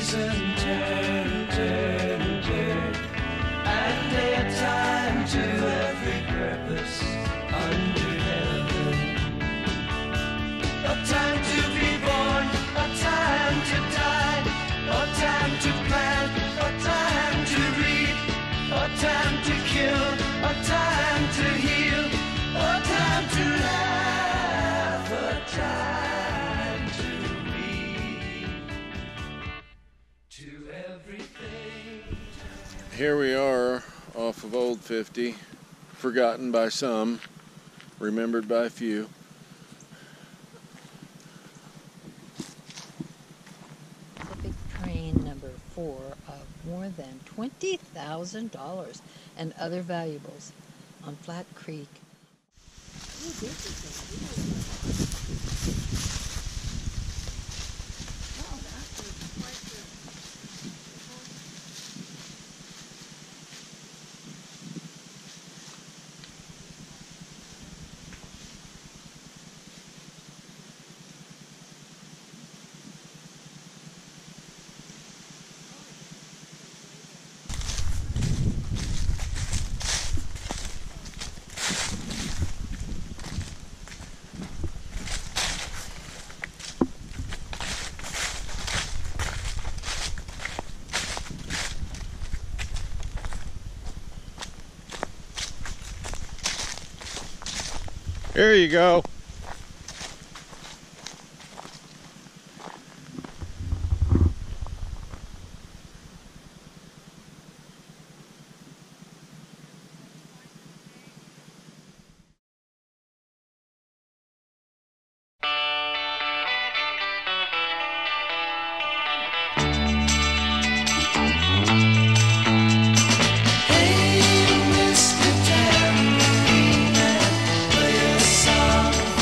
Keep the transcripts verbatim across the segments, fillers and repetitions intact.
twists and turn, turn, turn, and a time to every purpose under heaven. A time to be born, a time to die, a time to plant, a time to reap, a time to kill, a time to heal, a time to laugh, a time to weep, to everything. Here we are off of Old fifty, forgotten by some, remembered by few. Pacific Train number four of more than twenty thousand dollars and other valuables on Flat Creek. Ooh, this is a oh, that was quite good. There you go. Hey, Mister Tambourine Man, play a song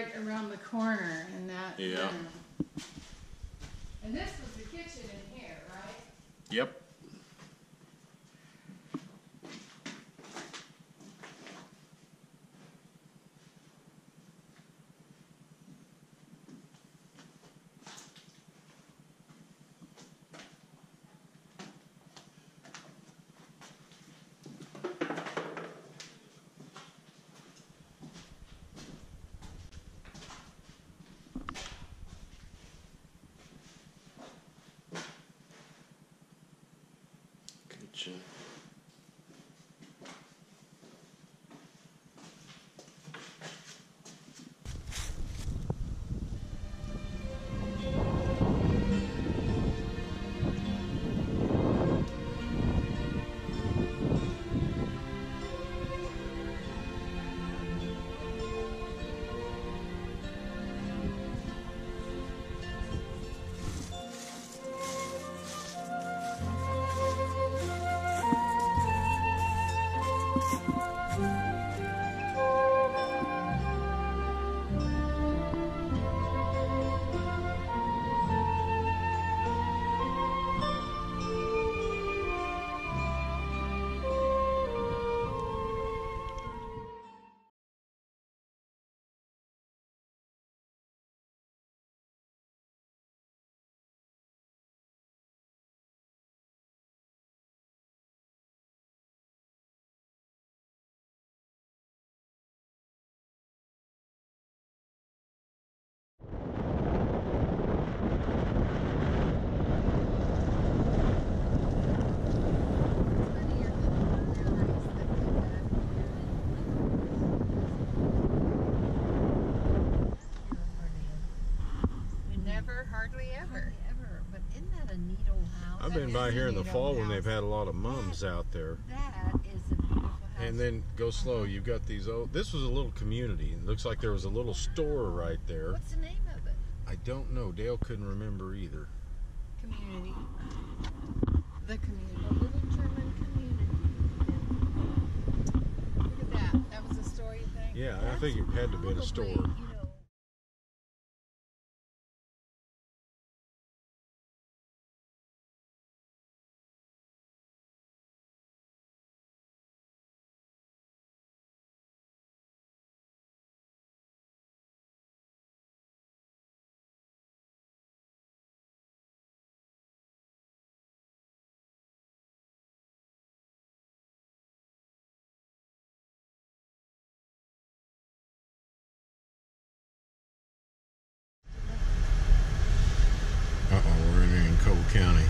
right around the corner in that Yeah. room. And this was the kitchen in here, right? Yep. Kitchen. Never, hardly ever. Hardly ever. But isn't that a neat old house? I've been That by is here a in the neat fall old when they've house. had a lot of mums out there. That is a beautiful house. And then go slow. You've got these old. This was a little community. It looks like there was a little store right there. What's the name of it? I don't know. Dale couldn't remember either. Community. The A community. little German community. Look at that. That was a store, you think? Yeah, I think it had to have been a Probably, store. you know, Uh oh, we're in Cole County.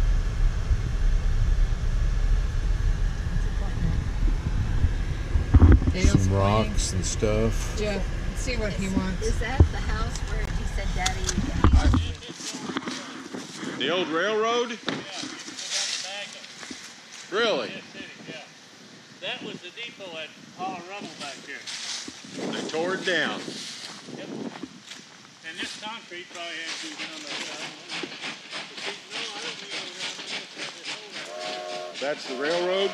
Dale's Some playing. rocks and stuff. Jeff, let's see what he wants. is that the house where he said Daddy? The old railroad? Really? Yeah. That was the depot at Paul Rummel back here. They tore it down. Yep. And this concrete probably had to be done like that. But see, no, I don't think it was around this had this whole That's the railroad?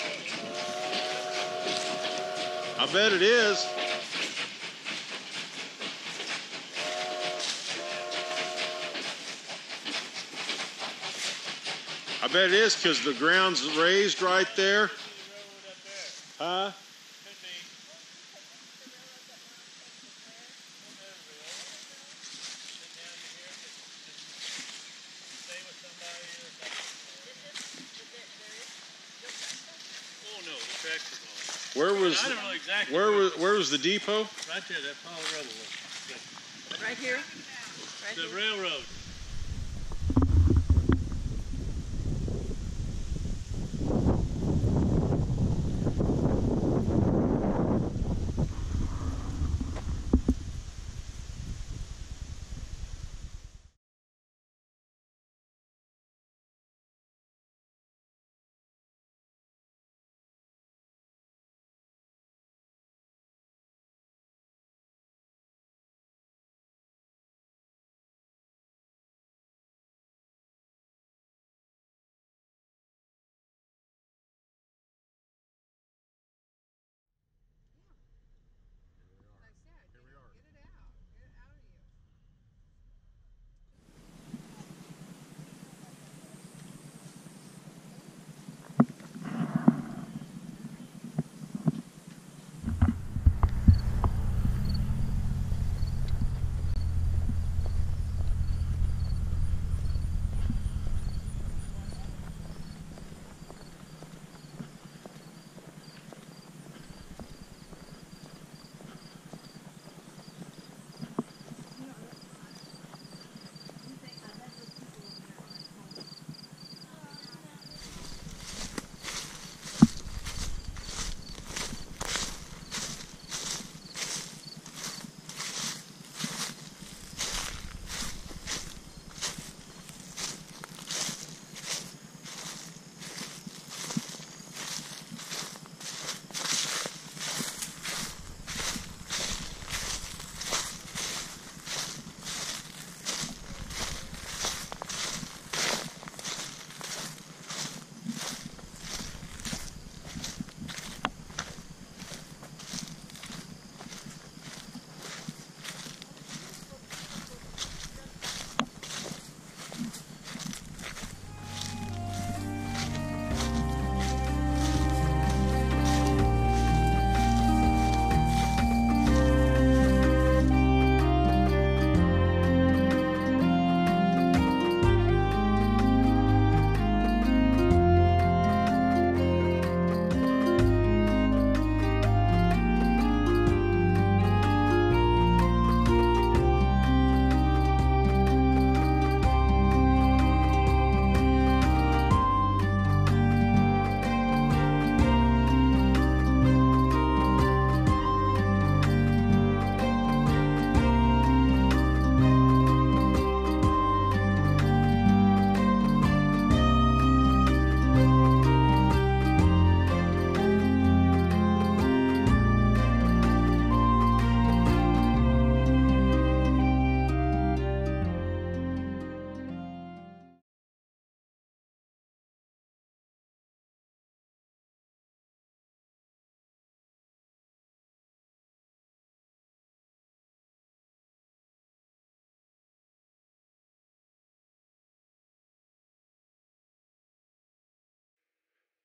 I bet it is. I bet it is because the ground's raised right there. railroad up there. Huh? Could be. Stay with somebody or something. Oh no, the tracks are gone. Where was I don't know exactly. where was where was the depot? Right there, that Paul Rummel was. Right here? The railroad.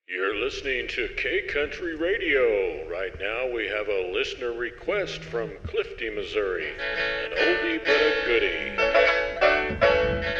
You're listening to K Country Radio. Right now we have a listener request from Clifty, Missouri. An oldie but a goodie.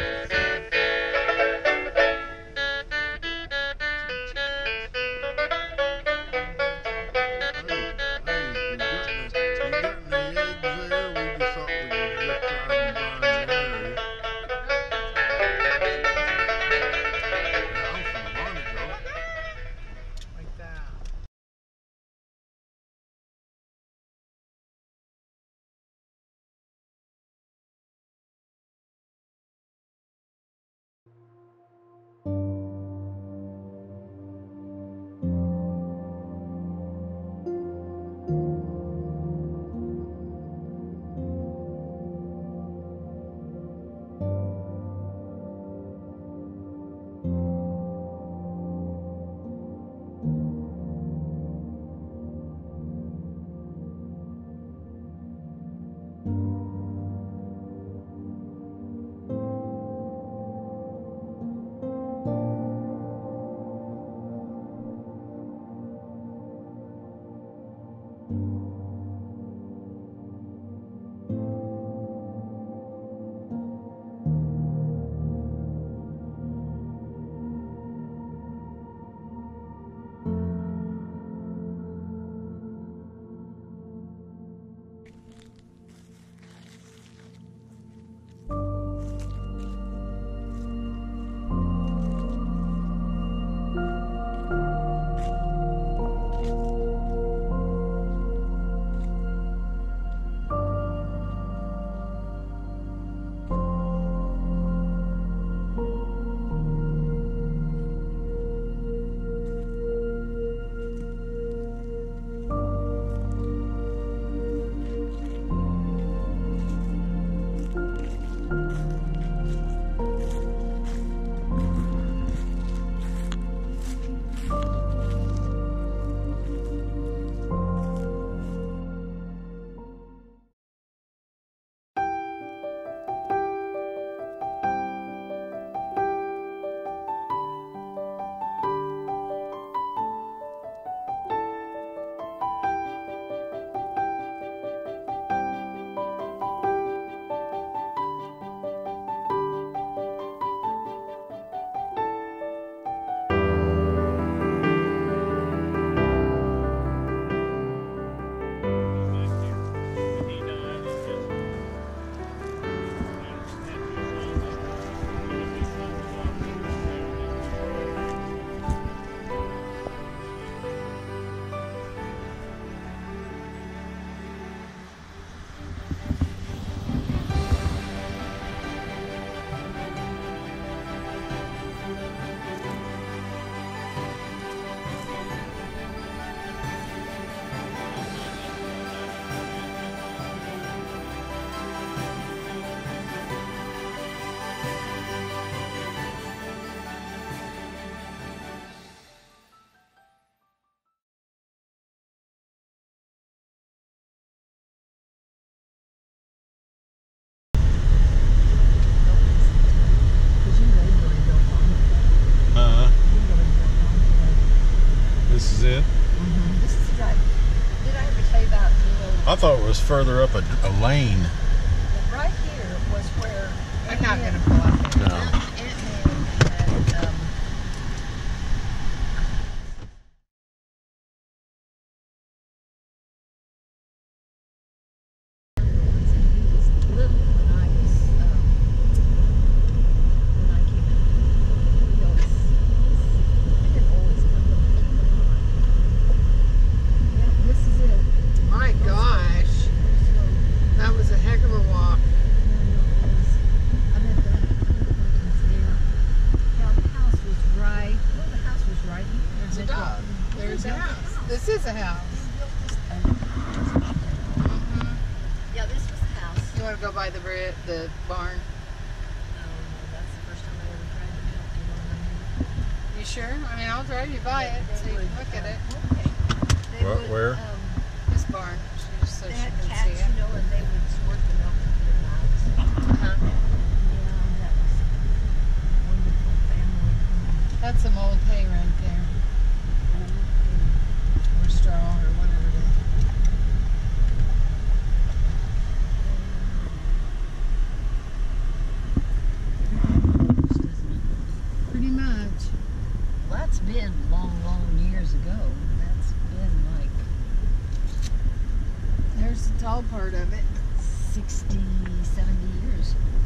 This is it? Mm-hmm. This is like, did I ever tell you about the little, I thought it was further up a, a lane. right here was where I'm not going to pull up there. No. Ant-Man had, um, he was little when I was, um, when I came in. He always, he didn't always come, but he came on. Yeah, this is it. My gosh, that was a heck of a walk. There's a dog. There's a house. This is a house. Mm-hmm. Yeah, this was the house. You want to go by the bri- the barn? No, no, that's the first time I ever tried to milk the barn. You sure? I mean, I'll drive you by it so you can look at it. Okay. They Where- would, where? Um, This barn, just so they she had can cats, see it. you know, and they would squirt the milk into their mouths. Uh-huh. Yeah, that was a wonderful family. That's some old hay right there. tall part of it. sixty, seventy years.